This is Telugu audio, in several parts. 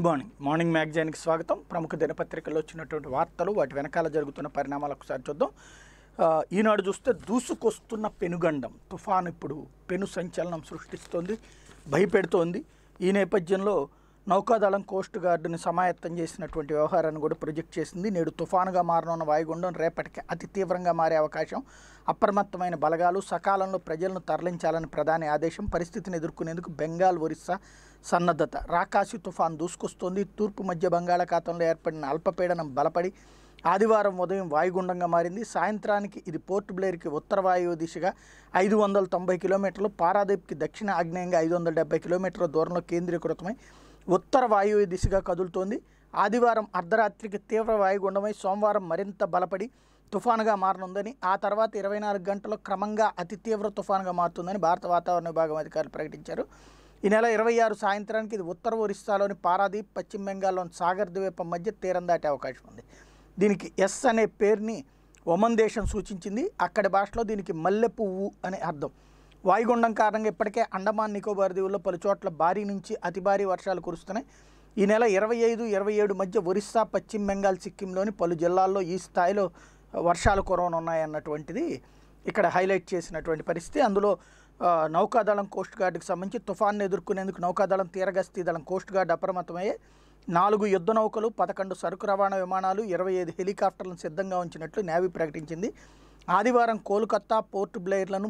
మార్నింగ్ మ్యాగజైన్కి స్వాగతం. ప్రముఖ దినపత్రికల్లో వచ్చినటువంటి వార్తలు, వాటి వెనకాల జరుగుతున్న పరిణామాలు ఒకసారి చూద్దాం. ఈనాడు చూస్తే దూసుకొస్తున్న పెనుగండం తుఫాను ఇప్పుడు పెను సంచలనం సృష్టిస్తోంది, భయపెడుతోంది. ఈ నేపథ్యంలో నౌకాదళం కోస్ట్ గార్డుని సమాయత్తం చేసినటువంటి వ్యవహారాన్ని కూడా ప్రొజెక్ట్ చేసింది. నేడు తుఫానుగా మారనున్న వాయుగుండం రేపటికి అతి తీవ్రంగా మారే అవకాశం, అప్రమత్తమైన బలగాలు, సకాలంలో ప్రజలను తరలించాలని ప్రధాని ఆదేశం. పరిస్థితిని ఎదుర్కొనేందుకు బెంగాల్, ఒరిస్సా సన్నద్ధత. రాకాసి తుఫాన్ దూసుకొస్తోంది. తూర్పు మధ్య బంగాళాఖాతంలో ఏర్పడిన అల్పపీడనం బలపడి ఆదివారం ఉదయం వాయుగుండంగా మారింది. సాయంత్రానికి ఇది పోర్ట్ బ్లేర్కి ఉత్తర వాయువు దిశగా 590 కిలోమీటర్లు, పారాదీప్కి దక్షిణ ఆగ్నేయంగా 570 కిలోమీటర్ల దూరంలో కేంద్రీకృతమై ఉత్తర వాయువు దిశగా కదులుతోంది. ఆదివారం అర్ధరాత్రికి తీవ్ర వాయుగుండమై సోమవారం మరింత బలపడి తుఫానుగా మారనుందని, ఆ తర్వాత 24 గంటల్లో క్రమంగా అతి తీవ్ర తుఫానుగా మారుతుందని భారత వాతావరణ విభాగం అధికారులు ప్రకటించారు. ఈ నెల 26 సాయంత్రానికి ఇది ఉత్తర ఒరిస్సాలోని పారాదీప్, పశ్చిమ బెంగాల్లోని సాగర్ ద్వీపం మధ్య తీరం దాటే అవకాశం ఉంది. దీనికి ఎస్ అనే పేరుని ఒమన్ దేశం సూచించింది. అక్కడి భాషలో దీనికి మల్లె పువ్వు అనే అర్థం. వాయుగుండం కారణంగా ఇప్పటికే అండమాన్ నికోబార్ దీవుల్లో పలు చోట్ల భారీ నుంచి అతి భారీ వర్షాలు కురుస్తున్నాయి. ఈ నెల 25, 27 మధ్య ఒరిస్సా, పశ్చిమ బెంగాల్, సిక్కింలోని పలు జిల్లాల్లో ఈ స్థాయిలో వర్షాలు కురవనున్నాయన్నటువంటిది ఇక్కడ హైలైట్ చేసినటువంటి పరిస్థితి. అందులో నౌకాదళం కోస్ట్ గార్డుకి సంబంధించి తుఫాన్ను ఎదుర్కొనేందుకు నౌకాదళం, తీరగస్తీ దళం, కోస్ట్ గార్డు అప్రమత్తమయ్యే 4 యుద్ధ నౌకలు, 11 సరుకు రవాణా విమానాలు, 25 హెలికాప్టర్లను సిద్ధంగా ఉంచినట్లు నేవీ ప్రకటించింది. ఆదివారం కోల్కతా, పోర్ట్ బ్లెయిర్లకు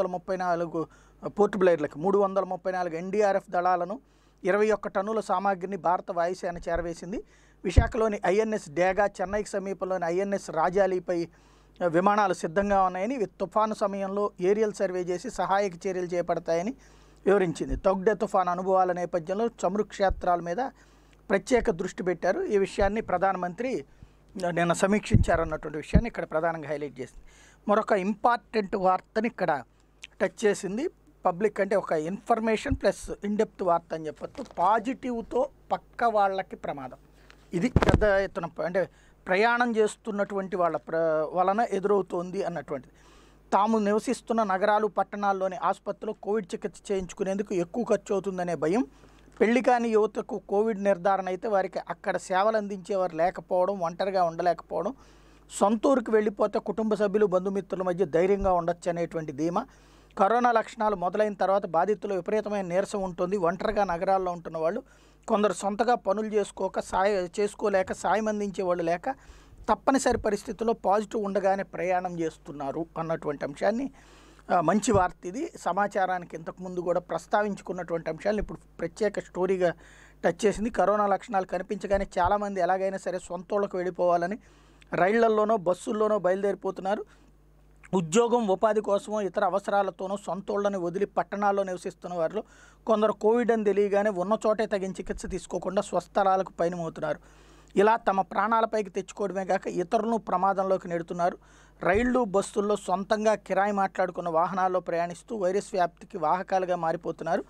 334 ఎన్డీఆర్ఎఫ్ దళాలను, 21 టన్నుల సామాగ్రిని భారత వాయుసేన చేరవేసింది. విశాఖలోని ఐఎన్ఎస్ డేగా, చెన్నైకి సమీపంలోని ఐఎన్ఎస్ రాజాలీపై విమానాలు సిద్ధంగా ఉన్నాయని, తుఫాను సమయంలో ఏరియల్ సర్వే చేసి సహాయక చర్యలు చేపడతాయని వివరించింది. తొగ్డే తుఫాను అనుభవాల నేపథ్యంలో చమురు క్షేత్రాల మీద ప్రత్యేక దృష్టి పెట్టారు. ఈ విషయాన్ని ప్రధానమంత్రి నిన్న సమీక్షించారన్నటువంటి విషయాన్ని ఇక్కడ ప్రధానంగా హైలైట్ చేసింది. మరొక ఇంపార్టెంట్ వార్తని ఇక్కడ టచ్ చేసింది. పబ్లిక్ అంటే ఒక ఇన్ఫర్మేషన్ ప్లస్ ఇన్డెప్త్ వార్త అని చెప్పొచ్చు. పాజిటివ్తో పక్క వాళ్ళకి ప్రమాదం. ఇది పెద్ద ఎత్తున అంటే ప్రయాణం చేస్తున్నటువంటి వాళ్ళ వలన ఎదురవుతోంది అన్నటువంటిది. తాము నివసిస్తున్న నగరాలు, పట్టణాల్లోని ఆసుపత్రిలో కోవిడ్ చికిత్స చేయించుకునేందుకు ఎక్కువ ఖర్చు అవుతుందనే భయం, పెళ్లి కాని యువతకు కోవిడ్ నిర్ధారణ అయితే వారికి అక్కడ సేవలు అందించేవారు లేకపోవడం, ఒంటరిగా ఉండలేకపోవడం, సొంతూరుకు వెళ్ళిపోతే కుటుంబ సభ్యులు, బంధుమిత్రుల మధ్య ధైర్యంగా ఉండొచ్చు అనేటువంటి ధీమా. కరోనా లక్షణాలు మొదలైన తర్వాత బాధితులు విపరీతమైన నీరసం ఉంటుంది. ఒంటరిగా నగరాల్లో ఉంటున్న వాళ్ళు, కొందరు సొంతగా పనులు చేసుకోలేక సాయం అందించే వాళ్ళు లేక తప్పనిసరి పరిస్థితుల్లో పాజిటివ్ ఉండగానే ప్రయాణం చేస్తున్నారు అన్నటువంటి అంశాన్ని మంచి వార్త ఇది. సమాచారానికి ఇంతకుముందు కూడా ప్రస్తావించుకున్నటువంటి అంశాలను ఇప్పుడు ప్రత్యేక స్టోరీగా టచ్ చేసింది. కరోనా లక్షణాలు కనిపించగానే చాలామంది ఎలాగైనా సరే సొంతోళ్ళకు వెళ్ళిపోవాలని రైళ్లల్లోనో బస్సుల్లోనో బయలుదేరిపోతున్నారు. ఉద్యోగం, ఉపాధి కోసమో ఇతర అవసరాలతోనో సొంతోళ్ళని వదిలి పట్టణాల్లో నివసిస్తున్న వారిలో కొందరు కోవిడ్ అని తెలియగానే ఉన్న చోటే తగిన చికిత్స తీసుకోకుండా స్వస్థలాలకు పయనమవుతున్నారు. ఇలా తమ ప్రాణాలపైకి తెచ్చుకోవడమే కాక ఇతరులను ప్రమాదంలోకి నెడుతున్నారు. రైళ్లు, బస్సుల్లో సొంతంగా కిరాయి మాట్లాడుకున్న వాహనాల్లో ప్రయాణిస్తూ వైరస్ వ్యాప్తికి వాహకాలుగా మారిపోతున్నారు.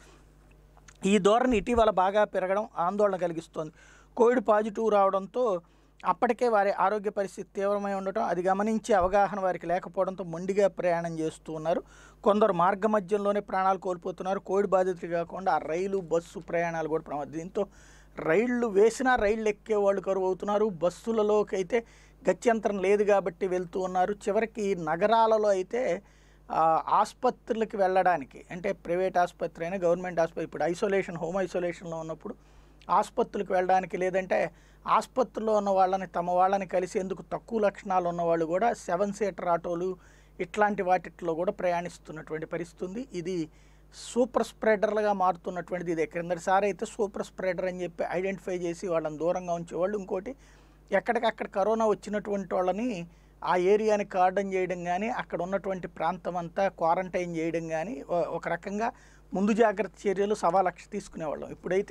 ఈ ధోరణి ఇటీవల బాగా పెరగడం ఆందోళన కలిగిస్తోంది. కోవిడ్ పాజిటివ్ రావడంతో అప్పటికే వారి ఆరోగ్య పరిస్థితి తీవ్రమై ఉండటం, అది గమనించే అవగాహన వారికి లేకపోవడంతో మొండిగా ప్రయాణం చేస్తూ ఉన్నారు. కొందరు మార్గ మధ్యంలోనే ప్రాణాలు కోల్పోతున్నారు. కోవిడ్ బాధితులు కాకుండా ఆ రైలు, బస్సు ప్రయాణాలు కూడా ప్రమాదం. దీంతో రైళ్లు వేసినా రైళ్ళు ఎక్కే వాళ్ళు కరువు అవుతున్నారు. బస్సులలోకి అయితే గత్యంతరం లేదు కాబట్టి వెళ్తూ ఉన్నారు. చివరికి నగరాలలో అయితే ఆసుపత్రులకి వెళ్ళడానికి, అంటే ప్రైవేట్ ఆసుపత్రి అయినా గవర్నమెంట్ ఆసుపత్రి, ఇప్పుడు హోమ్ ఐసోలేషన్లో ఉన్నప్పుడు ఆసుపత్రులకు వెళ్ళడానికి, లేదంటే ఆసుపత్రిలో ఉన్న వాళ్ళని తమ వాళ్ళని కలిసేందుకు తక్కువ లక్షణాలు ఉన్నవాళ్ళు కూడా 7 సీటర్ ఆటోలు ఇట్లాంటి వాటిట్లో కూడా ప్రయాణిస్తున్నటువంటి పరిస్థితి ఉంది. ఇది సూపర్ స్ప్రెడర్లుగా మారుతున్నటువంటిది. ఇది క్రిందటిసారి అయితే సూపర్ స్ప్రెడర్ అని చెప్పి ఐడెంటిఫై చేసి వాళ్ళని దూరంగా ఉంచేవాళ్ళు. ఇంకోటి, ఎక్కడికక్కడ కరోనా వచ్చినటువంటి వాళ్ళని ఆ ఏరియాని కార్డన్ చేయడం కానీ, అక్కడ ఉన్నటువంటి ప్రాంతం అంతా క్వారంటైన్ చేయడం కానీ, ఒక రకంగా ముందు జాగ్రత్త చర్యలు 1,00,000 తీసుకునేవాళ్ళం. ఇప్పుడైతే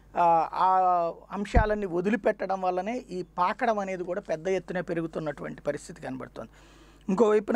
ఆ అంశాలన్నీ వదిలిపెట్టడం వల్లనే ఈ పాకడం అనేది కూడా పెద్ద ఎత్తున పెరుగుతున్నటువంటి పరిస్థితి కనబడుతుంది. ఇంకోవైపున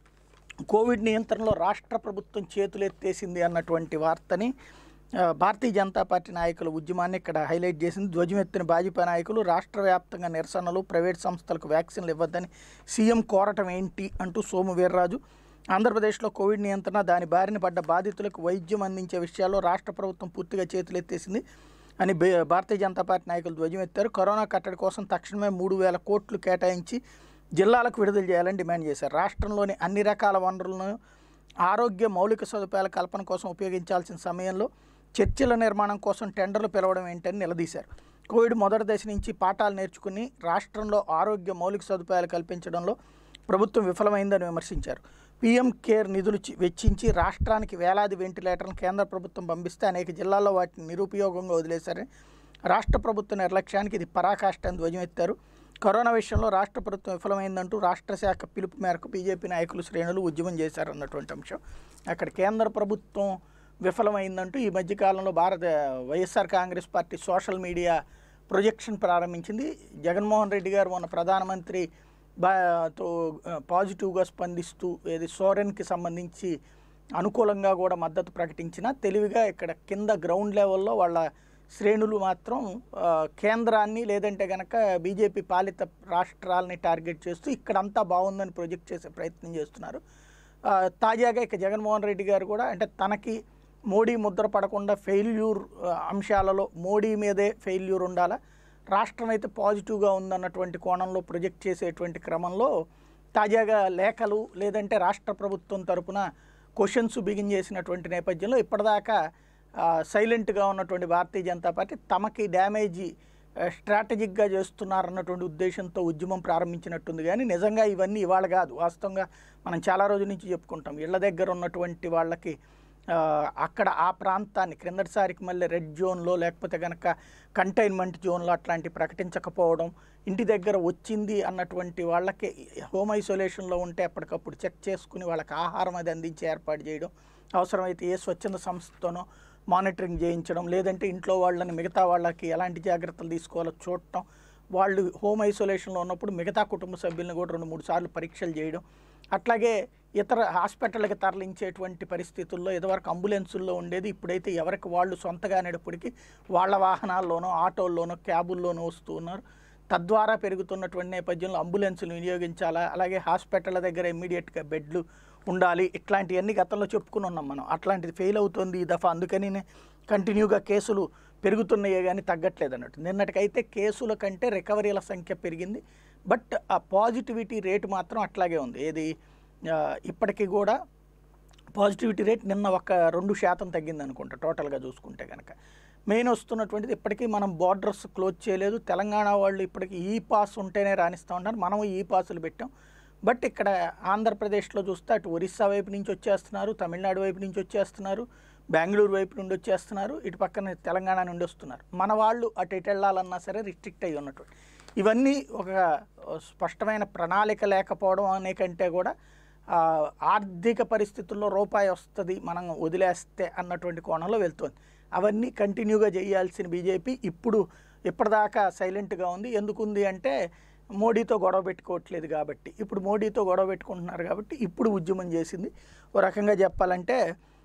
కోవిడ్ నియంత్రణలో రాష్ట్ర ప్రభుత్వం చేతులెత్తేసింది అన్నటువంటి వార్తని భారతీయ జనతా పార్టీ నాయకుల ఉద్యమాన్ని ఇక్కడ హైలైట్ చేసింది. ధ్వజమెత్తిన భాజపా నాయకులు రాష్ట్ర వ్యాప్తంగా నిరసనలు, ప్రైవేట్ సంస్థలకు వ్యాక్సిన్లు ఇవ్వద్దని సీఎం కోరటం ఏంటి అంటూ సోము వీర్రాజు, ఆంధ్రప్రదేశ్లో కోవిడ్ నియంత్రణ, దాని బారిన పడ్డ బాధితులకు వైద్యం అందించే విషయాల్లో రాష్ట్ర ప్రభుత్వం పూర్తిగా చేతులెత్తేసింది. అని భారతీయ జనతా పార్టీ నాయకులు ధ్వజమెత్తారు. కరోనా కట్టడి కోసం తక్షణమే 3,000 కోట్లు కేటాయించి జిల్లాలకు విడుదల చేయాలని డిమాండ్ చేశారు. రాష్ట్రంలోని అన్ని రకాల వనరులను ఆరోగ్య మౌలిక సదుపాయాల కల్పన కోసం ఉపయోగించాల్సిన సమయంలో చర్చిల నిర్మాణం కోసం టెండర్లు పిలవడం ఏంటని నిలదీశారు. కోవిడ్ మొదటి దశ నుంచి పాఠాలు నేర్చుకుని రాష్ట్రంలో ఆరోగ్య మౌలిక సదుపాయాలు కల్పించడంలో ప్రభుత్వం విఫలమైందని విమర్శించారు. పీఎం కేర్ నిధులు వెచ్చించి రాష్ట్రానికి వేలాది వెంటిలేటర్లను కేంద్ర ప్రభుత్వం పంపిస్తే అనేక జిల్లాల్లో వాటిని నిరుపయోగంగా వదిలేశారని, రాష్ట్ర ప్రభుత్వ నిర్లక్ష్యానికి ఇది పరాకాష్ట అని ధ్వజమెత్తారు. కరోనా విషయంలో రాష్ట్ర ప్రభుత్వం విఫలమైందంటూ రాష్ట్ర శాఖ పిలుపు మేరకు బీజేపీ నాయకులు శ్రేణులు ఉద్యమం చేశారన్నటువంటి అంశం. అక్కడ కేంద్ర ప్రభుత్వం విఫలమైందంటూ ఈ మధ్యకాలంలో YSR Congress party social media projection ప్రారంభించింది. జగన్మోహన్ రెడ్డి గారు మొన్న ప్రధానమంత్రి తో పాజిటివ్గా స్పందిస్తూ సోరెన్కి సంబంధించి అనుకూలంగా కూడా మద్దతు ప్రకటించిన తెలివిగా ఇక్కడ కింద గ్రౌండ్ లెవెల్లో వాళ్ళ శ్రేణులు మాత్రం కేంద్రాన్ని లేదంటే కనుక బీజేపీ పాలిత రాష్ట్రాలని టార్గెట్ చేస్తూ ఇక్కడంతా బాగుందని ప్రొజెక్ట్ చేసే ప్రయత్నం చేస్తున్నారు. తాజాగా ఇక జగన్మోహన్ రెడ్డి గారు కూడా అంటే తనకి మోడీ ముద్ర పడకుండా ఫెయిల్యూర్ అంశాలలో మోడీ మీదే ఫెయిల్యూర్ ఉండాలా, రాష్ట్రం అయితే పాజిటివ్గా ఉందన్నటువంటి కోణంలో ప్రొజెక్ట్ చేసేటువంటి క్రమంలో తాజాగా లేఖలు లేదంటే రాష్ట్ర ప్రభుత్వం తరపున క్వశ్చన్స్ బిగిన్ చేసినటువంటి నేపథ్యంలో ఇప్పటిదాకా సైలెంట్గా ఉన్నటువంటి భారతీయ జనతా పార్టీ తమకి డ్యామేజీ స్ట్రాటజిక్గా చేస్తున్నారన్నటువంటి ఉద్దేశంతో ఉద్యమం ప్రారంభించినట్టుంది. కానీ నిజంగా ఇవన్నీ ఇవాళ కాదు. వాస్తవంగా మనం చాలా రోజుల నుంచి చెప్పుకుంటాం. ఇళ్ల దగ్గర ఉన్నటువంటి వాళ్ళకి అక్కడ ఆ ప్రాంతాన్ని క్రిందటిసారికి మళ్ళీ రెడ్ జోన్లో లేకపోతే కనుక కంటైన్మెంట్ జోన్లో అట్లాంటి ప్రకటించకపోవడం, ఇంటి దగ్గర వచ్చింది అన్నటువంటి వాళ్ళకి హోమ్ ఐసోలేషన్లో ఉంటే ఎప్పటికప్పుడు చెక్ చేసుకుని వాళ్ళకి ఆహారం అది అందించి ఏర్పాటు చేయడం, అవసరమైతే ఏ స్వచ్ఛంద సంస్థతోనో మానిటరింగ్ చేయించడం, లేదంటే ఇంట్లో వాళ్ళని మిగతా వాళ్ళకి ఎలాంటి జాగ్రత్తలు తీసుకోవాలో చూడటం, వాళ్ళు హోమ్ ఐసోలేషన్లో ఉన్నప్పుడు మిగతా కుటుంబ సభ్యులను కూడా 2-3 సార్లు పరీక్షలు చేయడం, అట్లాగే ఇతర హాస్పిటల్కి తరలించేటువంటి పరిస్థితుల్లో ఇదివరకు అంబులెన్సుల్లో ఉండేది, ఇప్పుడైతే ఎవరికి వాళ్ళు సొంతగా అనేటప్పటికీ వాళ్ళ వాహనాల్లోనో ఆటోల్లోనో క్యాబుల్లోనో వస్తూ ఉన్నారు. తద్వారా పెరుగుతున్నటువంటి నేపథ్యంలో అంబులెన్సులు వినియోగించాలా, అలాగే హాస్పిటల్ దగ్గర ఇమ్మీడియట్గా బెడ్లు ఉండాలి, ఇట్లాంటివన్నీ గతంలో చెప్పుకుని ఉన్నాం మనం. అట్లాంటిది ఫెయిల్ అవుతుంది ఈ దఫా. అందుకని కంటిన్యూగా కేసులు పెరుగుతున్నాయే కానీ తగ్గట్లేదు అన్నట్టు. నిన్నటికైతే కేసుల కంటే రికవరీల సంఖ్య పెరిగింది, బట్ ఆ పాజిటివిటీ రేటు మాత్రం అట్లాగే ఉంది. ఇప్పటికీ కూడా పాజిటివిటీ రేట్ నిన్న 2% తగ్గింది అనుకుంటా టోటల్గా చూసుకుంటే కనుక. మెయిన్ వస్తున్నటువంటిది ఇప్పటికీ మనం బార్డర్స్ క్లోజ్ చేయలేదు. తెలంగాణ వాళ్ళు ఇప్పటికీ ఈ పాస్ ఉంటేనే రాణిస్తూ ఉంటారు, మనం ఈ పాసులు పెట్టాం. బట్ ఇక్కడ ఆంధ్రప్రదేశ్లో చూస్తే అటు ఒరిస్సా వైపు నుంచి వచ్చేస్తున్నారు, తమిళనాడు వైపు నుంచి వచ్చేస్తున్నారు, బెంగళూరు వైపు నుండి వచ్చేస్తున్నారు, ఇటు పక్కన తెలంగాణ నుండి వస్తున్నారు. మన వాళ్ళు అటు ఎటు వెళ్ళాలన్నా సరే రిస్ట్రిక్ట్ అయ్యి ఉన్నటువంటి ఇవన్నీ ఒక స్పష్టమైన ప్రణాళిక లేకపోవడం అనే కంటే కూడా ఆర్థిక పరిస్థితుల్లో రూపాయి వస్తుంది మనం వదిలేస్తే అన్నటువంటి కోణంలో వెళ్తుంది. అవన్నీ కంటిన్యూగా చేయాల్సిన బీజేపీ ఇప్పటిదాకా సైలెంట్గా ఉంది. ఎందుకుంది అంటే మోడీతో గొడవ పెట్టుకోవట్లేదు కాబట్టి. ఇప్పుడు మోడీతో గొడవ పెట్టుకుంటున్నారు కాబట్టి ఇప్పుడు ఉద్యమం చేసింది. ఓ రకంగా చెప్పాలంటే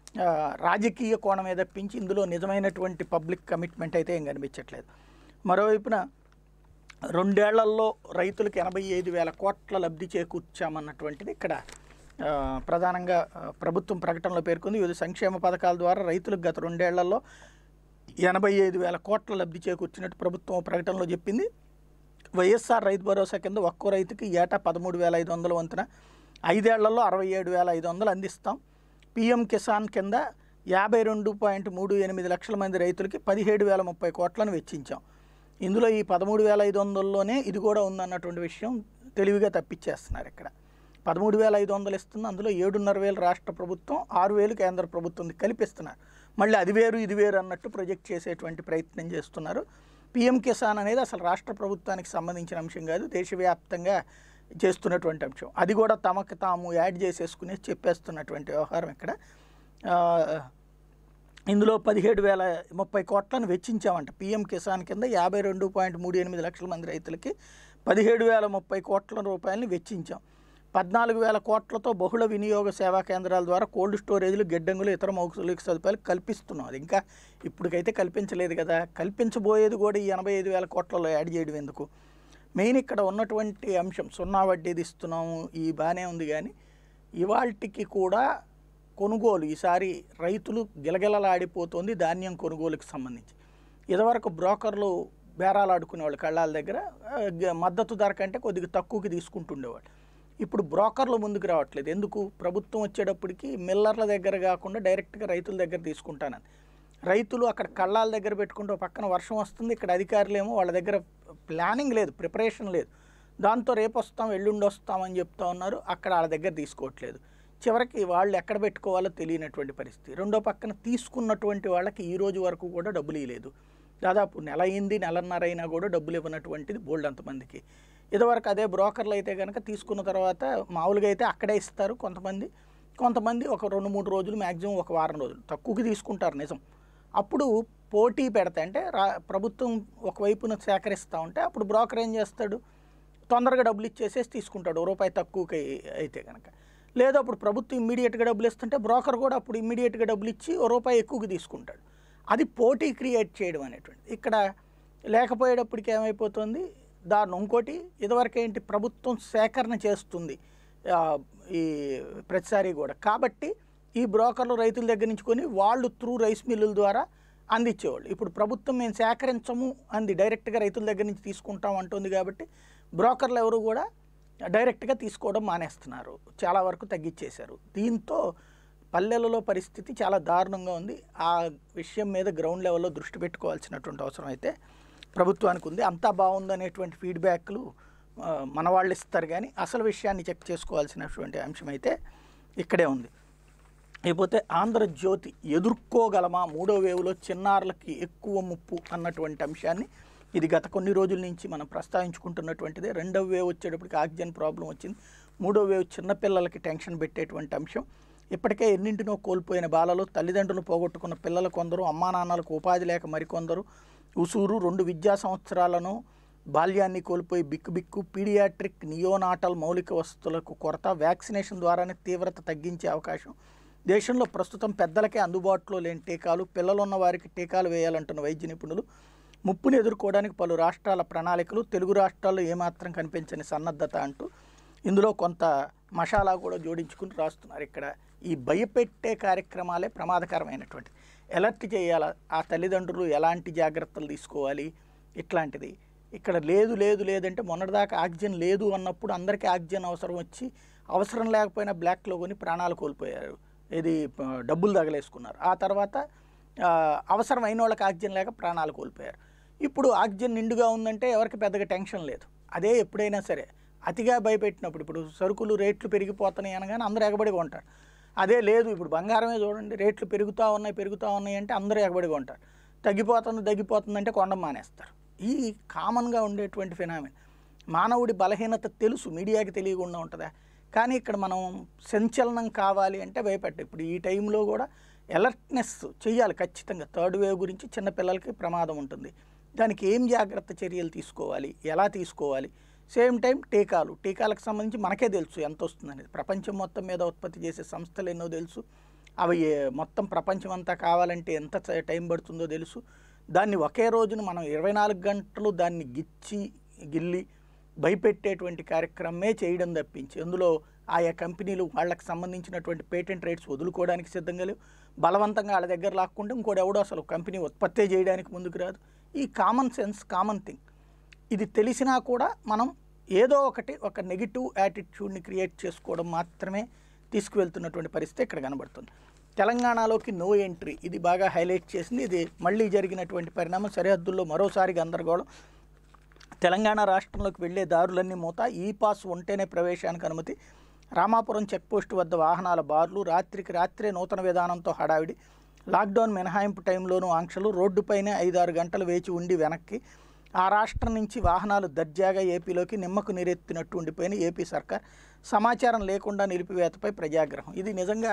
రాజకీయ కోణమే తప్పించి ఇందులో నిజమైనటువంటి పబ్లిక్ కమిట్మెంట్ అయితే ఏం కనిపించట్లేదు. మరోవైపున 2 ఏళ్లలో రైతులకు 85,000 కోట్ల లబ్ధి చేకూర్చామన్నటువంటిది ఇక్కడ ప్రధానంగా ప్రభుత్వం ప్రకటనలో పేర్కొంది. వివిధ సంక్షేమ పథకాల ద్వారా రైతులకు గత 2 ఏళ్లలో 85,000 కోట్ల లబ్ధి చేకూర్చినట్టు ప్రభుత్వం ప్రకటనలో చెప్పింది. వైఎస్ఆర్ రైతు భరోసా కింద ఒక్కో రైతుకి ఏటా 13,500 వంతున 5 ఏళ్లలో 67,500 అందిస్తాం. పీఎం కిసాన్ కింద 52.38 లక్షల మంది రైతులకి 17,030 కోట్లను వెచ్చించాం. ఇందులో ఈ 13,500లోనే ఇది కూడా ఉందన్నటువంటి విషయం తెలివిగా తప్పించేస్తున్నారు. ఇక్కడ 13,500 ఇస్తుంది, అందులో 7,500 రాష్ట్ర ప్రభుత్వం, 6,000 కేంద్ర ప్రభుత్వం కల్పిస్తున్నారు. మళ్ళీ అది వేరు ఇది వేరు అన్నట్టు ప్రొజెక్ట్ చేసేటువంటి ప్రయత్నం చేస్తున్నారు. పీఎం కిసాన్ అనేది అసలు రాష్ట్ర ప్రభుత్వానికి సంబంధించిన అంశం కాదు, దేశవ్యాప్తంగా చేస్తున్నటువంటి అంశం. అది కూడా తమకు తాము యాడ్ చేసేసుకుని చెప్పేస్తున్నటువంటి వ్యవహారం ఇక్కడ. ఇందులో 17,030 కోట్లను వెచ్చించామంట. పీఎం కిసాన్ కింద 52.38 లక్షల మంది రైతులకి 17,030 కోట్ల రూపాయలని వెచ్చించాం. 14,000 కోట్లతో బహుళ వినియోగ సేవా కేంద్రాల ద్వారా కోల్డ్ స్టోరేజ్లు, గిడ్డంగులు, ఇతర మౌలిక సదుపాయాలు కల్పిస్తున్నాం. అది ఇంకా ఇప్పటికైతే కల్పించలేదు కదా, కల్పించబోయేది కూడా ఈ 85,000 కోట్లలో యాడ్ చేయడం ఎందుకు? మెయిన్ ఇక్కడ ఉన్నటువంటి అంశం 0 వడ్డీది ఇస్తున్నాము, ఈ బాగానే ఉంది. కానీ ఇవాల్టికి కూడా కొనుగోలు ఈసారి రైతులు గిలగిలలాడిపోతుంది ధాన్యం కొనుగోలుకి సంబంధించి. ఇదివరకు బ్రోకర్లు బేరాలు ఆడుకునేవాళ్ళు కళ్ళాల దగ్గర, మద్దతు ధర కంటే కొద్దిగా తక్కువకి తీసుకుంటుండేవాళ్ళు. ఇప్పుడు బ్రోకర్లు ముందుకు రావట్లేదు. ఎందుకు? ప్రభుత్వం వచ్చేటప్పటికి మిల్లర్ల దగ్గర కాకుండా డైరెక్ట్గా రైతుల దగ్గర తీసుకుంటానని. రైతులు అక్కడ కళ్ళాల దగ్గర పెట్టుకుంటే పక్కన వర్షం వస్తుంది, ఇక్కడ అధికారులేమో వాళ్ళ దగ్గర ప్లానింగ్ లేదు, ప్రిపరేషన్ లేదు. దాంతో రేపు వస్తాం ఎల్లుండి వస్తామని చెప్తా ఉన్నారు, అక్కడ వాళ్ళ దగ్గర తీసుకోవట్లేదు. చివరికి వాళ్ళు ఎక్కడ పెట్టుకోవాలో తెలియనటువంటి పరిస్థితి. రెండో పక్కన తీసుకున్నటువంటి వాళ్ళకి ఈ రోజు వరకు కూడా డబ్బులు ఇవ్వలేదు. దాదాపు నెల అయింది, నెలన్నర అయినా కూడా డబ్బులు ఇవ్వనటువంటిది బోల్డ్ అంతమందికి. ఇదివరకు అదే బ్రోకర్లు అయితే కనుక తీసుకున్న తర్వాత మామూలుగా అయితే అక్కడే ఇస్తారు. కొంతమంది ఒక 2-3 రోజులు, మ్యాక్సిమం ఒక వారం రోజులు తక్కువకి తీసుకుంటారు నిజం. అప్పుడు పోటీ పెడతా అంటే ప్రభుత్వం ఒకవైపున సేకరిస్తూ ఉంటే అప్పుడు బ్రోకర్ ఏం చేస్తాడు, తొందరగా డబ్బులు ఇచ్చేసేసి తీసుకుంటాడు రూపాయి తక్కువకి అయితే కనుక. లేదా అప్పుడు ప్రభుత్వం ఇమ్మీడియట్గా డబ్బులు ఇస్తుంటే బ్రోకర్ కూడా అప్పుడు ఇమ్మీడియట్గా డబ్బులు ఇచ్చి రూపాయి ఎక్కువకి తీసుకుంటాడు. అది పోటీ క్రియేట్ చేయడం అనేటువంటి. ఇక్కడ లేకపోయేటప్పటికి ఏమైపోతుంది దాన్ని. ఇంకోటి ఇదివరకు ఏంటి, ప్రభుత్వం సేకరణ చేస్తుంది ఈ ప్రతిసారి కూడా. కాబట్టి ఈ బ్రోకర్లు రైతుల దగ్గర నుంచి కొని వాళ్ళు త్రూ రైస్ మిల్లుల ద్వారా అందించేవాళ్ళు. ఇప్పుడు ప్రభుత్వం మేము సేకరించము అంది, డైరెక్ట్గా రైతుల దగ్గర నుంచి తీసుకుంటాం అంటుంది. కాబట్టి బ్రోకర్లు ఎవరు కూడా డైరెక్ట్గా తీసుకోవడం మానేస్తున్నారు, చాలా వరకు తగ్గించేశారు. దీంతో పల్లెలలో పరిస్థితి చాలా దారుణంగా ఉంది. ఆ విషయం మీద గ్రౌండ్ లెవెల్లో దృష్టి పెట్టుకోవాల్సినటువంటి అవసరం అయితే ప్రభుత్వానికి ఉంది. అంతా బాగుందనేటువంటి ఫీడ్బ్యాక్లు మన వాళ్ళు ఇస్తారు, కానీ అసలు విషయాన్ని చెక్ చేసుకోవాల్సినటువంటి అంశం అయితే ఇక్కడే ఉంది. అయిపోతే ఆంధ్రజ్యోతి ఎదుర్కోగలమా, 3వ వేవ్లో చిన్నారులకి ఎక్కువ ముప్పు అన్నటువంటి అంశాన్ని, ఇది గత కొన్ని రోజుల నుంచి మనం ప్రస్తావించుకుంటున్నటువంటిదే. 2వ వేవ్ వచ్చేటప్పటికి ఆక్సిజన్ ప్రాబ్లం వచ్చింది. 3వ వేవ్ చిన్నపిల్లలకి టెన్షన్ పెట్టేటువంటి అంశం. ఇప్పటికే ఎన్నింటినో కోల్పోయిన బాలలు, తల్లిదండ్రులు పోగొట్టుకున్న పిల్లలు కొందరు, అమ్మా నాన్నలకు ఉపాధి లేక మరికొందరు, ఉసూరు 2 విద్యా సంవత్సరాలను బాల్యాన్ని కోల్పోయి బిక్కుబిక్కు, పీడియాట్రిక్ నియోనాటల్ మౌలిక వసతులకు కొరత, వ్యాక్సినేషన్ ద్వారానే తీవ్రత తగ్గించే అవకాశం, దేశంలో ప్రస్తుతం పెద్దలకే అందుబాటులో లేని టీకాలు, పిల్లలున్న వారికి టీకాలు వేయాలంటున్న వైద్య నిపుణులు, ముప్పును ఎదుర్కోవడానికి పలు రాష్ట్రాల ప్రణాళికలు, తెలుగు రాష్ట్రాల్లో ఏమాత్రం కనిపించని సన్నద్ధత అంటూ ఇందులో కొంత మసాలా కూడా జోడించుకుని రాస్తున్నారు. ఇక్కడ ఈ భయపెట్టే కార్యక్రమాలే ప్రమాదకరమైనటువంటి. ఎలర్ట్ చేయాల ఆ తల్లిదండ్రులు, ఎలాంటి జాగ్రత్తలు తీసుకోవాలి ఇట్లాంటిది. ఇక్కడ లేదంటే మొన్నటిదాకా ఆక్సిజన్ లేదు అన్నప్పుడు అందరికీ ఆక్సిజన్ అవసరం వచ్చి అవసరం లేకపోయినా బ్లాక్లో కొని ప్రాణాలు కోల్పోయారు, ఇది డబ్బులు తగలేసుకున్నారు. ఆ తర్వాత అవసరమైన వాళ్ళకి ఆక్సిజన్ లేక ప్రాణాలు కోల్పోయారు. ఇప్పుడు ఆక్సిజన్ నిండుగా ఉందంటే ఎవరికి పెద్దగా టెన్షన్ లేదు. అదే ఎప్పుడైనా సరే అతిగా భయపెట్టినప్పుడు, ఇప్పుడు సరుకులు రేట్లు పెరిగిపోతున్నాయి అనగానే అందరూ ఎగబడిగా ఉంటారు. అదే లేదు, ఇప్పుడు బంగారమే చూడండి, రేట్లు పెరుగుతూ ఉన్నాయి అంటే అందరూ ఎగబడిగా ఉంటారు. తగ్గిపోతుందంటే కొండం మానేస్తారు. ఈ కామన్గా ఉండేటువంటి ఫినామిన్. మానవుడి బలహీనత తెలుసు, మీడియాకి తెలియకుండా ఉంటుందా? కానీ ఇక్కడ మనం సంచలనం కావాలి అంటే భయపెట్టాలి. ఇప్పుడు ఈ టైంలో కూడా అలర్ట్నెస్ చేయాలి ఖచ్చితంగా. 3rd వేవ్ గురించి చిన్నపిల్లలకి ప్రమాదం ఉంటుంది, దానికి ఏం జాగ్రత్త చర్యలు తీసుకోవాలి, ఎలా తీసుకోవాలి. సేమ్ టైం టీకాలకు సంబంధించి మనకే తెలుసు ఎంత వస్తుందనేది. ప్రపంచం మొత్తం మీద ఉత్పత్తి చేసే సంస్థలు ఎన్నో తెలుసు. అవి మొత్తం ప్రపంచం అంతా కావాలంటే ఎంత టైం పడుతుందో తెలుసు. దాన్ని ఒకే రోజున మనం 24 గంటలు దాన్ని గిల్లి భయపెట్టేటువంటి కార్యక్రమమే చేయడం తప్పించి అందులో ఆయా కంపెనీలు వాళ్ళకి సంబంధించినటువంటి పేటెంట్ రైట్స్ వదులుకోవడానికి సిద్ధంగా లేవు. బలవంతంగా వాళ్ళ దగ్గర లాక్కుంటే ఇంకోటి ఎవడో అసలు కంపెనీ ఉత్పత్తే చేయడానికి ముందుకు రాదు. ఈ కామన్ సెన్స్, కామన్ థింగ్, ఇది తెలిసినా కూడా మనం ఏదో ఒక నెగిటివ్ యాటిట్యూడ్ని క్రియేట్ చేసుకోవడం మాత్రమే తీసుకువెళ్తున్నటువంటి పరిస్థితి ఇక్కడ కనబడుతుంది. తెలంగాణలోకి నో ఎంట్రీ, ఇది బాగా హైలైట్ చేసింది. ఇది మళ్ళీ జరిగినటువంటి పరిణామం. సరిహద్దుల్లో మరోసారి గందరగోళం. తెలంగాణ రాష్ట్రంలోకి వెళ్లే దారులన్నీ మూత, ఈ పాస్ ఉంటేనే ప్రవేశానికి అనుమతి. రామాపురం చెక్పోస్టు వద్ద వాహనాల బార్లు, రాత్రికి రాత్రే నూతన విధానంతో హడావిడి. లాక్డౌన్ మినహాయింపు టైంలోనూ ఆంక్షలు, రోడ్డుపైనే 5-6 గంటలు వేచి ఉండి వెనక్కి. ఆ రాష్ట్రం నుంచి వాహనాలు దర్జాగా ఏపీలోకి నిమ్మకు నీరెత్తినట్టు ఉండిపోయిన ఏపీ సర్కార్. సమాచారం లేకుండా నిలిపివేతపై ప్రజాగ్రహం. ఇది నిజంగా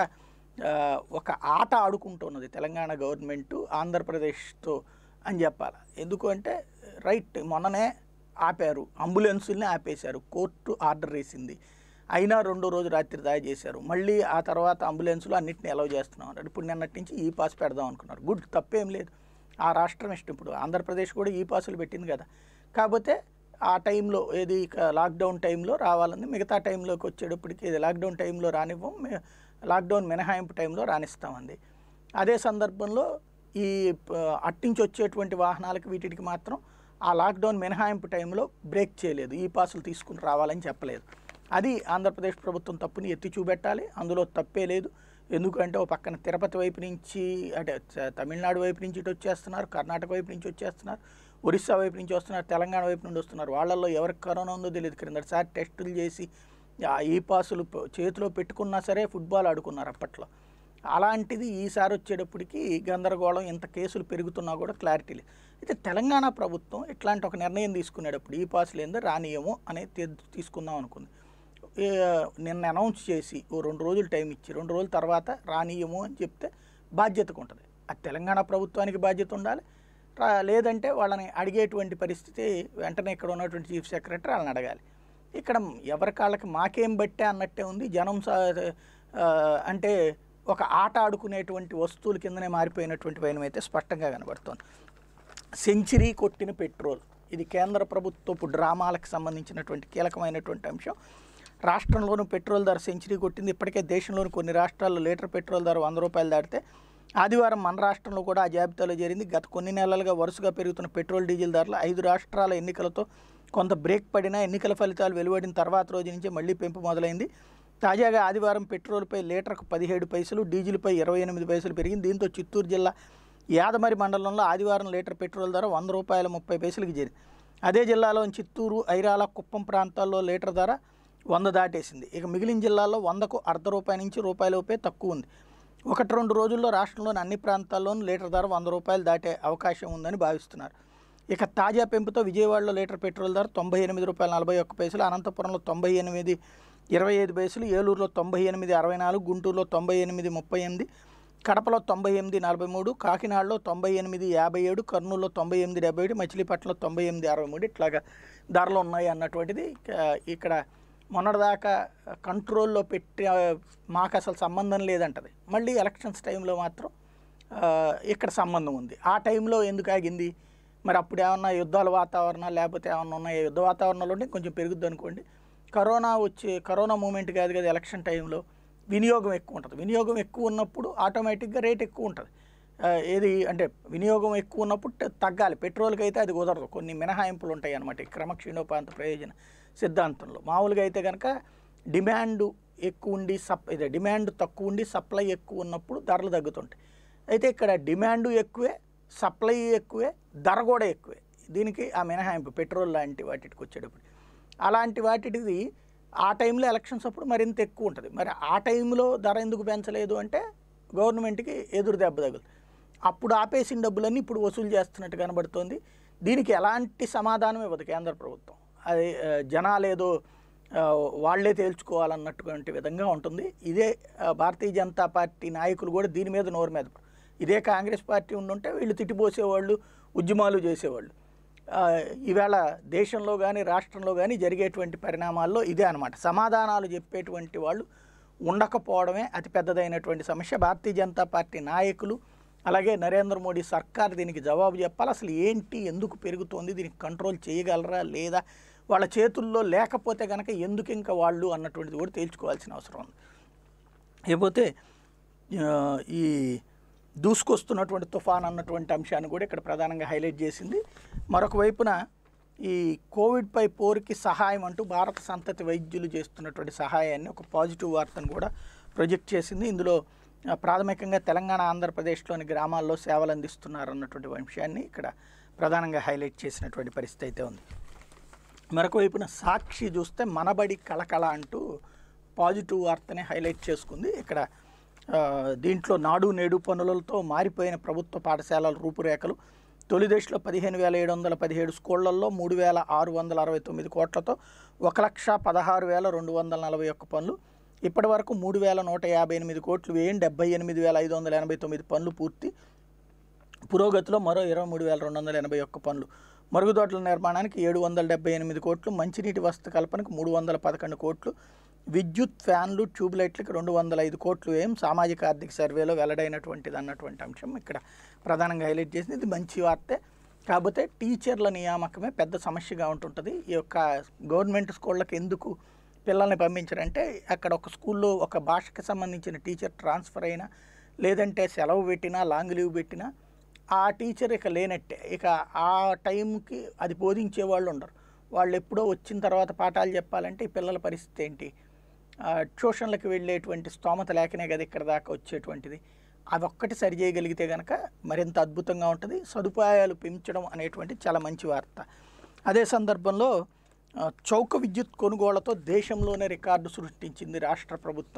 ఒక ఆట ఆడుకుంటున్నది తెలంగాణ గవర్నమెంటు ఆంధ్రప్రదేశ్తో అని చెప్పాలి. ఎందుకు అంటే రైట్, మొన్ననే ఆపారు, అంబులెన్సుల్ని ఆపేశారు, కోర్టు ఆర్డర్ వేసింది, అయినా 2వ రోజు రాత్రి దాడి చేశారు. మళ్ళీ ఆ తర్వాత అంబులెన్సులు అన్నింటినీ అలౌ చేస్తున్నాం అన్నారు. ఇప్పుడు నిన్నటి నుంచి ఈ పాస్ పెడదాం అనుకున్నారు. గుడ్, తప్పేం లేదు, ఆ రాష్ట్రం ఇష్టం. ఇప్పుడు ఆంధ్రప్రదేశ్ కూడా ఈ పాసులు పెట్టింది కదా. కాకపోతే ఆ టైంలో ఏది లాక్డౌన్ టైంలో రావాలని, మిగతా టైంలోకి వచ్చేటప్పటికి ఇది లాక్డౌన్ టైంలో రానివ్వం, లాక్డౌన్ మినహాయింపు టైంలో రాణిస్తామంది. అదే సందర్భంలో ఈ అట్టించి వచ్చేటువంటి వాహనాలకు వీటికి మాత్రం ఆ లాక్డౌన్ మినహాయింపు టైంలో బ్రేక్ చేయలేదు, ఈ పాసులు తీసుకుని రావాలని చెప్పలేదు. అది ఆంధ్రప్రదేశ్ ప్రభుత్వం తప్పుని ఎత్తి చూపెట్టాలి. అందులో తప్పే లేదు. ఎందుకంటే ఓ పక్కన తిరుపతి వైపు నుంచి, అంటే తమిళనాడు వైపు నుంచి ఇటు వచ్చేస్తున్నారు, కర్ణాటక వైపు నుంచి వచ్చేస్తున్నారు, ఒరిస్సా వైపు నుంచి వస్తున్నారు, తెలంగాణ వైపు నుండి వస్తున్నారు. వాళ్ళల్లో ఎవరికి కరోనా ఉందో తెలియదు. క్రిందటిసారి టెస్టులు చేసి ఈ పాసులు చేతిలో పెట్టుకున్నా సరే ఫుట్బాల్ ఆడుకున్నారు అప్పట్లో. అలాంటిది ఈసారి వచ్చేటప్పటికి గందరగోళం, ఇంత కేసులు పెరుగుతున్నా కూడా క్లారిటీ లేదు. అయితే తెలంగాణ ప్రభుత్వం ఇట్లాంటి ఒక నిర్ణయం తీసుకునేటప్పుడు ఈ పాసులు ఏందో రానియమో అనేది తీసుకుందాం అనుకుంది. నిన్న అనౌన్స్ చేసి ఓ 2 రోజులు టైం ఇచ్చి 2 రోజుల తర్వాత రానియము అని చెప్తే బాధ్యతగా ఉంటుంది. అది తెలంగాణ ప్రభుత్వానికి బాధ్యత ఉండాలి. లేదంటే వాళ్ళని అడిగేటువంటి పరిస్థితి వెంటనే ఇక్కడ ఉన్నటువంటి చీఫ్ సెక్రటరీ వాళ్ళని అడగాలి. ఇక్కడ ఎవరి కాళ్ళకి మాకేం బట్టే అన్నట్టే ఉంది. జనం అంటే ఒక ఆట ఆడుకునేటువంటి వస్తువుల కిందనే మారిపోయినటువంటి వైనం అయితే స్పష్టంగా కనబడుతోంది. సెంచరీ కొట్టిన పెట్రోల్, ఇది కేంద్ర ప్రభుత్వపు డ్రామాలకు సంబంధించినటువంటి కీలకమైనటువంటి అంశం. రాష్ట్రంలోనూ పెట్రోల్ ధర సెంచరీ కొట్టింది. ఇప్పటికే దేశంలోని కొన్ని రాష్ట్రాల్లో లీటర్ పెట్రోల్ ధర 100 రూపాయలు దాటితే ఆదివారం మన రాష్ట్రంలో కూడా ఆ జాబితాలో చేరింది. గత కొన్ని నెలలుగా వరుసగా పెరుగుతున్న పెట్రోల్ డీజిల్ ధరలు 5 రాష్ట్రాల ఎన్నికలతో కొంత బ్రేక్ పడినా ఎన్నికల ఫలితాలు వెలువడిన తర్వాత రోజు నుంచే మళ్లీ పెంపు మొదలైంది. తాజాగా ఆదివారం పెట్రోల్పై లీటర్కు 17 పైసలు, డీజిల్పై 28 పైసలు పెరిగింది. దీంతో చిత్తూరు జిల్లా యాదమరి మండలంలో ఆదివారం లీటర్ పెట్రోల్ ధర 100 రూపాయల 30 పైసలకి చేరింది. అదే జిల్లాలోని చిత్తూరు, ఐరాల, కుప్పం ప్రాంతాల్లో లీటర్ ధర 100 దాటేసింది. ఇక మిగిలిన జిల్లాల్లో 100కు అర్ధ రూపాయి నుంచి రూపాయలపై తక్కువ ఉంది. 1-2 రోజుల్లో రాష్ట్రంలోని అన్ని ప్రాంతాల్లోనూ లీటర్ ధర 100 రూపాయలు దాటే అవకాశం ఉందని భావిస్తున్నారు. ఇక తాజా పెంపుతో విజయవాడలో లీటర్ పెట్రోల్ ధర 98 రూపాయల 41 పైసలు, అనంతపురంలో 98.25 పైసలు, ఏలూరులో 98.64, గుంటూరులో 98.38, కడపలో 98.43, కాకినాడలో 98.57, కర్నూలులో 98.77, మచిలీపట్నంలో 98.63 ఇట్లాగా ధరలు ఉన్నాయి అన్నటువంటిది. ఇక్కడ మొన్నటిదాకా కంట్రోల్లో పెట్టి మాకు అసలు సంబంధం లేదంటది, మళ్ళీ ఎలక్షన్స్ టైంలో మాత్రం ఇక్కడ సంబంధం ఉంది. ఆ టైంలో ఎందుకు ఆగింది మరి? అప్పుడు ఏమన్నా యుద్ధాల వాతావరణం లేకపోతే ఏమన్నా ఉన్నాయో? యుద్ధ వాతావరణంలోనే కొంచెం పెరుగుద్ది అనుకోండి. కరోనా మూమెంట్ కాదు కదా, ఎలక్షన్ టైంలో వినియోగం ఎక్కువ ఉంటుంది. వినియోగం ఎక్కువ ఉన్నప్పుడు ఆటోమేటిక్గా రేట్ ఎక్కువ ఉంటుంది. ఏది అంటే వినియోగం ఎక్కువ ఉన్నప్పుడు తగ్గాలి. పెట్రోల్కి అయితే అది కుదరదు, కొన్ని మినహాయింపులు ఉంటాయి అన్నమాట ఈ క్రమక్షీణోపాంత ప్రయోజన సిద్ధాంతంలో. మామూలుగా అయితే కనుక డిమాండ్ ఎక్కువ ఉండి డిమాండ్ తక్కువ ఉండి సప్లై ఎక్కువ ఉన్నప్పుడు ధరలు తగ్గుతుంటాయి. అయితే ఇక్కడ డిమాండ్ ఎక్కువే, సప్లై ఎక్కువే, ధర కూడా ఎక్కువే. దీనికి ఆ మినహాయింపు పెట్రోల్ లాంటి వాటికి వచ్చేటప్పుడు, అలాంటి వాటికి ఆ టైంలో ఎలక్షన్స్ అప్పుడు మరింత ఎక్కువ ఉంటుంది. మరి ఆ టైంలో ధర ఎందుకు పెంచలేదు అంటే గవర్నమెంట్కి ఎదురు దెబ్బ తగులుతుంది. అప్పుడు ఆపేసిన డబ్బులన్నీ ఇప్పుడు వసూలు చేస్తున్నట్టు కనబడుతోంది. దీనికి ఎలాంటి సమాధానం ఇవ్వదు కేంద్ర ప్రభుత్వం. అది జనాలేదో వాళ్లే తేల్చుకోవాలన్నటువంటి విధంగా ఉంటుంది. ఇదే భారతీయ జనతా పార్టీ నాయకులు కూడా దీని మీద నోరు మీద, ఇదే కాంగ్రెస్ పార్టీ ఉండుంటే వీళ్ళు తిట్టిపోసేవాళ్ళు, ఉద్యమాలు చేసేవాళ్ళు. ఈవేళ దేశంలో కానీ రాష్ట్రంలో కానీ జరిగేటువంటి పరిణామాల్లో ఇదే అనమాట. సమాధానాలు చెప్పేటువంటి వాళ్ళు ఉండకపోవడమే అతిపెద్దదైనటువంటి సమస్య. భారతీయ జనతా పార్టీ నాయకులు అలాగే నరేంద్ర మోడీ సర్కార్ దీనికి జవాబు చెప్పాలి. అసలు ఏంటి, ఎందుకు పెరుగుతోంది, దీనికి కంట్రోల్ చేయగలరా లేదా, వాళ్ళ చేతుల్లో లేకపోతే కనుక ఎందుకు ఇంకా వాళ్ళు అన్నటువంటిది కూడా తేల్చుకోవాల్సిన అవసరం ఉంది. లేకపోతే ఈ దూసుకొస్తున్నటువంటి తుఫాన్ అన్నటువంటి అంశాన్ని కూడా ఇక్కడ ప్రధానంగా హైలైట్ చేసింది. మరొక వైపున ఈ కోవిడ్పై పోరుకి సహాయం అంటూ భారత సంతతి వైద్యులు చేస్తున్నటువంటి సహాయాన్ని ఒక పాజిటివ్ వార్తను కూడా ప్రొజెక్ట్ చేసింది. ఇందులో ప్రాథమికంగా తెలంగాణ, ఆంధ్రప్రదేశ్లోని గ్రామాల్లో సేవలు అందిస్తున్నారు అన్నటువంటి విషయాన్ని ఇక్కడ ప్రధానంగా హైలైట్ చేసినటువంటి పరిస్థితి అయితే ఉంది. మరొక వైపున సాక్షి చూస్తే మనబడి కళకళ అంటూ పాజిటివ్ వార్తని హైలైట్ చేసుకుంది. ఇక్కడ దీంట్లో నాడు నేడు పనులతో మారిపోయిన ప్రభుత్వ పాఠశాలల రూపురేఖలు. తొలి దశలో 15,717 స్కూళ్లలో 3,669 కోట్లతో 1,16,241 పనులు. ఇప్పటి వరకు 3,158 కోట్లు వ్యయం, 78,589 పనులు పూర్తి. పురోగతిలో మరో 23,281 పనులు. మరుగుదొడ్ల నిర్మాణానికి 778 కోట్లు, మంచినీటి వసతి కల్పనకు 311 కోట్లు, విద్యుత్ ఫ్యాన్లు, ట్యూబ్లైట్లకు 205 కోట్లు వ్యయం. సామాజిక ఆర్థిక సర్వేలో వెల్లడైనటువంటిది అన్నటువంటి అంశం ఇక్కడ ప్రధానంగా హైలైట్ చేసింది. ఇది మంచి వార్తే. కాకపోతే టీచర్ల నియామకమే పెద్ద సమస్యగా ఉంటుంటుంది. ఈ యొక్క గవర్నమెంట్ స్కూళ్ళకి ఎందుకు పిల్లల్ని పంపించారంటే అక్కడ ఒక స్కూల్లో ఒక భాషకి సంబంధించిన టీచర్ ట్రాన్స్ఫర్ అయినా, లేదంటే సెలవు పెట్టినా, లాంగ్ లీవ్ పెట్టినా ఆ టీచర్ ఇక లేనట్టే. ఇక ఆ టైంకి అది బోధించే వాళ్ళు ఉండరు. వాళ్ళు ఎప్పుడో వచ్చిన తర్వాత పాఠాలు చెప్పాలంటే ఈ పిల్లల పరిస్థితి ఏంటి? ట్యూషన్‌లకి వెళ్ళేటువంటి స్తోమత లేకనే కదా ఇక్కడ దాకా వచ్చేటువంటిది. అదొక్కటి సరి చేయగలిగితే గనక మరింత అద్భుతంగా ఉంటది. సదుపాయాలు పెంచడం అనేటువంటిది చాలా మంచి వార్త. అదే సందర్భంలో చౌక విద్యుత్ కొనుగోళ్లతో దేశంలోనే రికార్డు సృష్టించింది రాష్ట్ర ప్రభుత్వం.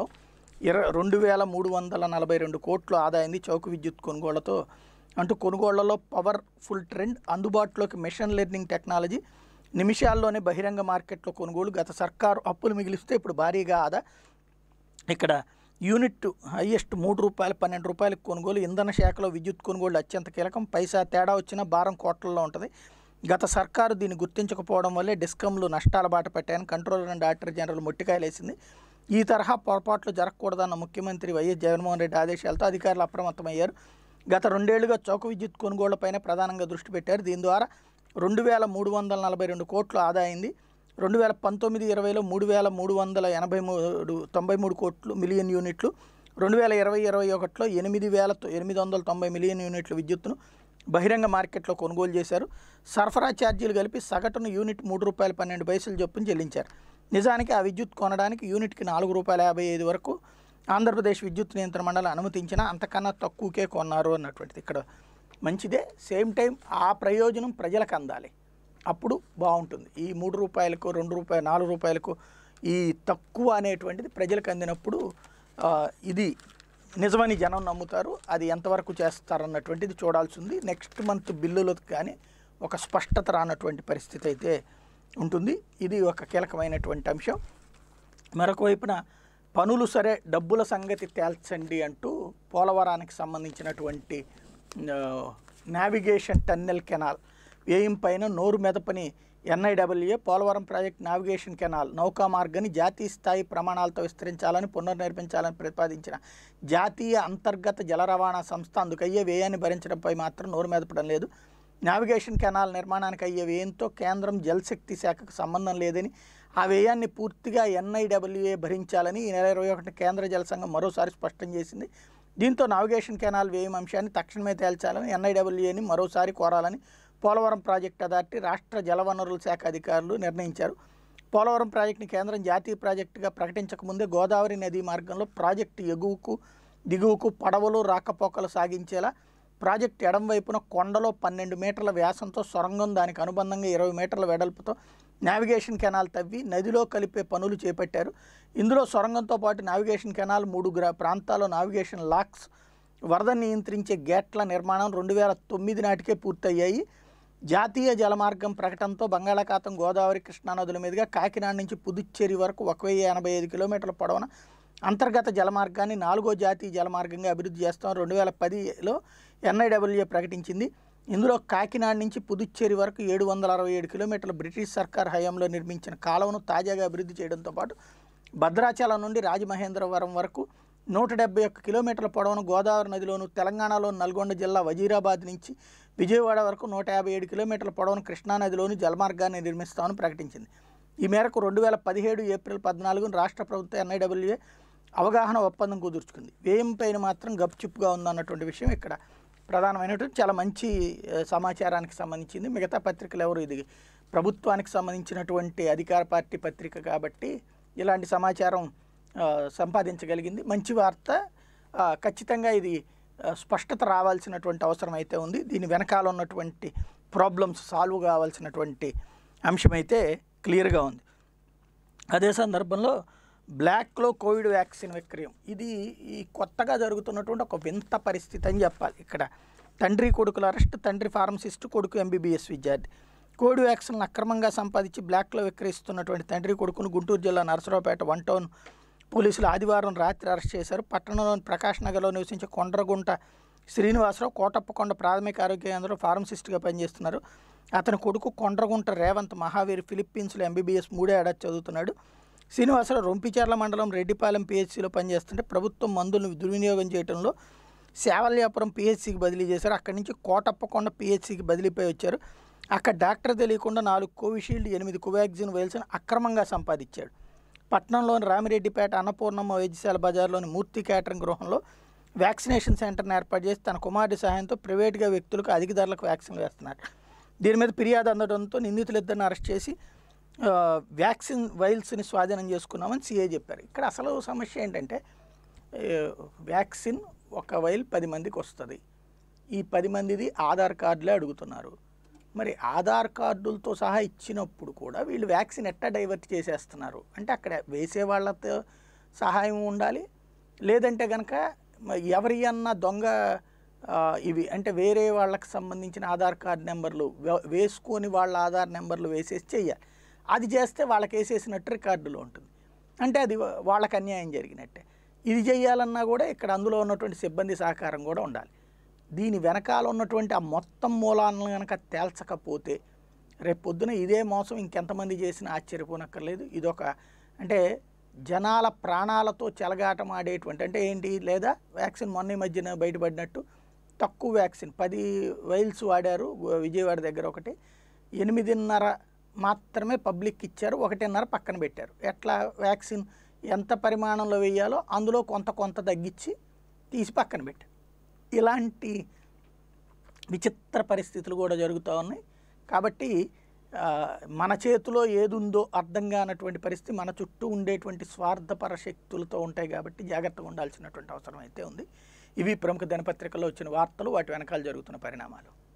2342 కోట్లు ఆదా అయింది చౌక విద్యుత్ కొనుగోళ్లతో. అంటూ కొనుగోళ్లలో పవర్ఫుల్ ట్రెండ్, అందుబాటులోకి మెషిన్ లెర్నింగ్ టెక్నాలజీ, నిమిషాల్లోనే బహిరంగ మార్కెట్లో కొనుగోలు. గత సర్కారు అప్పులు మిగిలిస్తే ఇప్పుడు భారీగా ఆదా. ఇక్కడ యూనిట్ హైయెస్ట్ రూ. 3, రూ. 12 కొనుగోలు. ఇంధన శాఖలో విద్యుత్ కొనుగోళ్లు అత్యంత కీలకం. పైసా తేడా వచ్చినా భారం కోట్లలో ఉంటుంది. గత సర్కారు దీన్ని గుర్తించకపోవడం వల్లే డిస్కంలు నష్టాల బాట పట్టాయని కంట్రోలర్ అండ్ డైరెక్టర్ జనరల్ మొట్టికాయలేసింది. ఈ తరహా పొరపాట్లు జరగకూడదన్న ముఖ్యమంత్రి వైఎస్ జగన్మోహన్ రెడ్డి ఆదేశాలతో అధికారులు అప్రమత్తమయ్యారు. గత 2 ఏళ్లుగా చౌక విద్యుత్ కొనుగోళ్లపైనే ప్రధానంగా దృష్టి పెట్టారు. దీని ద్వారా 2342 కోట్లు ఆదా అయింది. 2019-20లో 3393 మిలియన్ యూనిట్లు, 2020-21లో 8890 మిలియన్ యూనిట్ల విద్యుత్తును బహిరంగ మార్కెట్లో కొనుగోలు చేశారు. సరఫరా ఛార్జీలు కలిపి సగటును యూనిట్ రూ. 3.12 చొప్పున చెల్లించారు. నిజానికి ఆ విద్యుత్ కొనడానికి యూనిట్కి రూ. 4.55 వరకు ఆంధ్రప్రదేశ్ విద్యుత్ నియంత్రణ మండలి అనుమతించినా అంతకన్నా తక్కువకే కొన్నారు అన్నటువంటిది ఇక్కడ మంచిదే. సేమ్ టైం ఆ ప్రయోజనం ప్రజలకు అందాలి, అప్పుడు బాగుంటుంది. ఈ రూ. 3, రూ. 2, రూ. 4 ఈ తక్కువ అనేటువంటిది ప్రజలకు అందినప్పుడు ఇది నిజమని జనం నమ్ముతారు. అది ఎంతవరకు చేస్తారన్నటువంటిది చూడాల్సి ఉంది. నెక్స్ట్ మంత్ బిల్లులకు కానీ ఒక స్పష్టత రానటువంటి పరిస్థితి అయితే ఉంటుంది. ఇది ఒక కీలకమైనటువంటి అంశం. మరొక వైపున పనులు సరే, డబ్బుల సంగతి తేల్చండి అంటూ పోలవరానికి సంబంధించినటువంటి నావిగేషన్ టన్నెల్ కెనాల్ వ్యయం పైన నోరు మెదపని NIWA Polavaram project navigation canal నౌకా మార్గాన్ని జాతీయ స్థాయి ప్రమాణాలతో విస్తరించాలని, పునర్నిర్మించాలని ప్రతిపాదించిన జాతీయ అంతర్గత జల రవాణా సంస్థ అందుకయ్యే వ్యయాన్ని భరించడంపై మాత్రం నోరు మెదపడం లేదు. నావిగేషన్ కెనాల్ నిర్మాణానికి అయ్యే వ్యయంతో కేంద్రం జలశక్తి శాఖకు సంబంధం లేదని, ఆ వ్యయాన్ని పూర్తిగా ఎన్ఐడబ్ల్యూఏ భరించాలని ఈ నెల 21 కేంద్ర జల సంఘం మరోసారి స్పష్టం చేసింది. దీంతో నావిగేషన్ కెనాల్ వ్యయం అంశాన్ని తక్షణమే తేల్చాలని, ఎన్ఐడబ్ల్యూఏని మరోసారి కోరాలని పోలవరం ప్రాజెక్టు అథారిటీ, రాష్ట్ర జలవనరుల శాఖ అధికారులు నిర్ణయించారు. పోలవరం ప్రాజెక్టుని కేంద్రం జాతీయ ప్రాజెక్టుగా ప్రకటించకముందే గోదావరి నదీ మార్గంలో ప్రాజెక్టు ఎగువకు దిగువకు పడవలు రాకపోకలు సాగించేలా ప్రాజెక్టు ఎడం వైపున కొండలో 12 మీటర్ల వ్యాసంతో సొరంగం, దానికి అనుబంధంగా 20 మీటర్ల వెడల్పుతో నావిగేషన్ కెనాల్ తవ్వి నదిలో కలిపే పనులు చేపట్టారు. ఇందులో సొరంగంతో పాటు నావిగేషన్ కెనాల్, 3 ప్రాంతాల్లో నావిగేషన్ లాక్స్, వరద నియంత్రించే గేట్ల నిర్మాణం 2009 నాటికే పూర్తయ్యాయి. జాతీయ జలమార్గం ప్రకటనతో బంగాళాఖాతం, గోదావరి, కృష్ణా నదుల మీదుగా కాకినాడ నుంచి పుదుచ్చేరి వరకు 1085 కిలోమీటర్ల పొడవున అంతర్గత జలమార్గాన్ని 4వ జాతీయ జలమార్గంగా అభివృద్ధి చేస్తాం 2010లో ఎన్ఐడబ్ల్యూఏ ప్రకటించింది. ఇందులో కాకినాడ నుంచి పుదుచ్చేరి వరకు 767 కిలోమీటర్ల బ్రిటిష్ సర్కార్ హయాంలో నిర్మించిన కాలువను తాజాగా అభివృద్ధి చేయడంతో పాటు భద్రాచలం నుండి రాజమహేంద్రవరం వరకు 171 కిలోమీటర్ల పొడవును గోదావరి నదిలోను, తెలంగాణలో నల్గొండ జిల్లా వజీరాబాద్ నుంచి విజయవాడ వరకు 157 కిలోమీటర్ల పొడవును కృష్ణానదిలోని జలమార్గాన్ని నిర్మిస్తామని ప్రకటించింది. ఈ మేరకు 2017 ఏప్రిల్ 14న రాష్ట్ర ప్రభుత్వం ఎన్ఐడబ్ల్యూఏ అవగాహన ఒప్పందం కుదుర్చుకుంది. వ్యయం పైన మాత్రం గప్చుప్గా ఉందన్నటువంటి విషయం ఇక్కడ ప్రధానమైనటువంటి చాలా మంచి సమాచారానికి సంబంధించింది. మిగతా పత్రికలు ఎవరు, ఇది ప్రభుత్వానికి సంబంధించినటువంటి అధికార పార్టీ పత్రిక కాబట్టి ఇలాంటి సమాచారం సంపాదించగలిగింది. మంచి వార్త. ఖచ్చితంగా ఇది స్పష్టత రావాల్సినటువంటి అవసరం అయితే ఉంది. దీని వెనకాల ఉన్నటువంటి ప్రాబ్లమ్స్ సాల్వ్ కావాల్సినటువంటి అంశం అయితే క్లియర్గా ఉంది. అదే సందర్భంలో బ్లాక్లో కోవిడ్ వ్యాక్సిన్ విక్రయం, ఇది ఈ కొత్తగా జరుగుతున్నటువంటి ఒక వింత పరిస్థితి అని చెప్పాలి. ఇక్కడ తండ్రి కొడుకుల అరెస్ట్, తండ్రి ఫార్మసిస్ట్, కొడుకు ఎంబీబీఎస్ విద్యార్థి. కోవిడ్ వ్యాక్సిన్లను అక్రమంగా సంపాదించి బ్లాక్లో విక్రయిస్తున్నటువంటి తండ్రి కొడుకును గుంటూరు జిల్లా నరసరావుపేట 1 టౌన్ పోలీసులు ఆదివారం రాత్రి అరెస్ట్ చేశారు. పట్టణంలోని ప్రకాష్ నగర్లో నివసించే కొండ్రగుంట శ్రీనివాసరావు కోటప్పకొండ ప్రాథమిక ఆరోగ్య కేంద్రంలో ఫార్మసిస్ట్గా పనిచేస్తున్నారు. అతని కొడుకు కొండ్రగుంట రేవంత్ మహావీర్ ఫిలిప్పీన్స్లో ఎంబీబీఎస్ 3వ ఏడాది చదువుతున్నాడు. శ్రీనివాసరావు రొంపిచెర్ల మండలం రెడ్డిపాలెం పిహెచ్సిలో పనిచేస్తుంటే ప్రభుత్వం మందులను దుర్వినియోగం చేయడంలో శావల్యాపురం పిహెచ్సికి బదిలీ చేశారు. అక్కడి నుంచి కోటప్పకొండ పిహెచ్సికి బదిలీపై వచ్చారు. అక్కడ డాక్టర్ తెలియకుండా 4 కోవిషీల్డ్, 8 కోవాక్సిన్ వైల్స్ను అక్రమంగా సంపాదించాడు. పట్టణంలోని రామిరెడ్డిపేట అన్నపూర్ణమ్మ వైద్యశాల బజార్లోని మూర్తి క్యాటరింగ్ గృహంలో వ్యాక్సినేషన్ సెంటర్ని ఏర్పాటు చేసి తన కుమారుడి సహాయంతో ప్రైవేటుగా వ్యక్తులకు అధిక ధరలకు వ్యాక్సిన్లు వేస్తున్నారు. దీని మీద ఫిర్యాదు అందడంతో నిందితులిద్దరిని అరెస్ట్ చేసి వ్యాక్సిన్ వైల్స్ని స్వాధీనం చేసుకున్నామని సీఐ చెప్పారు. ఇక్కడ అసలు సమస్య ఏంటంటే వ్యాక్సిన్ ఒక వైల్ 10 మందికి వస్తుంది. ఈ 10 మందిది ఆధార్ కార్డులే అడుగుతున్నారు. మరి ఆధార్ కార్డులతో సహా ఇచ్చినప్పుడు కూడా వీళ్ళు వ్యాక్సిన్ ఎట్టా డైవర్ట్ చేసేస్తున్నారు అంటే అక్కడ వేసే వాళ్ళతో సహాయం ఉండాలి. లేదంటే కనుక ఎవరి అన్న దొంగ ఇవి అంటే వేరే వాళ్ళకి సంబంధించిన ఆధార్ కార్డు నెంబర్లు వేసుకొని వాళ్ళ ఆధార్ నెంబర్లు వేసేసి చెయ్యాలి. అది చేస్తే వాళ్ళకి వేసేసినట్టు రికార్డులో ఉంటుంది. అంటే అది వాళ్ళకి అన్యాయం జరిగినట్టే. ఇది చేయాలన్నా కూడా ఇక్కడ అందులో ఉన్నటువంటి సిబ్బంది సహకారం కూడా ఉండాలి. దీని వెనకాల ఉన్నటువంటి ఆ మొత్తం మూలాలను కనుక తేల్చకపోతే రేపు పొద్దున ఇదే మోసం ఇంకెంతమంది చేసినా ఆశ్చర్యపోనక్కర్లేదు. ఇదొక అంటే జనాల ప్రాణాలతో చెలగాటం ఆడేటువంటి అంటే ఏంటి లేదా వ్యాక్సిన్ మొన్న మధ్యన బయటపడినట్టు తక్కువ వ్యాక్సిన్ 10 వైల్స్ వాడారు విజయవాడ దగ్గర ఒకటి 8.5 మాత్రమే పబ్లిక్ ఇచ్చారు, 1.5 పక్కన పెట్టారు. ఎట్లా వ్యాక్సిన్ ఎంత పరిమాణంలో వేయాలో అందులో కొంత తగ్గించి తీసి పక్కన పెట్టారు. ఇలాంటి విచిత్ర పరిస్థితులు కూడా జరుగుతూ ఉన్నాయి. కాబట్టి మన చేతిలో ఏది ఉందో అర్థం కానటువంటి పరిస్థితి మన చుట్టూ ఉండేటువంటి స్వార్థపర శక్తులతో ఉంటాయి. కాబట్టి జాగ్రత్తగా ఉండాల్సినటువంటి అవసరం అయితే ఉంది. ఇవి ప్రముఖ దినపత్రికల్లో వచ్చిన వార్తలు, వాటి వెనకాల జరుగుతున్న పరిణామాలు.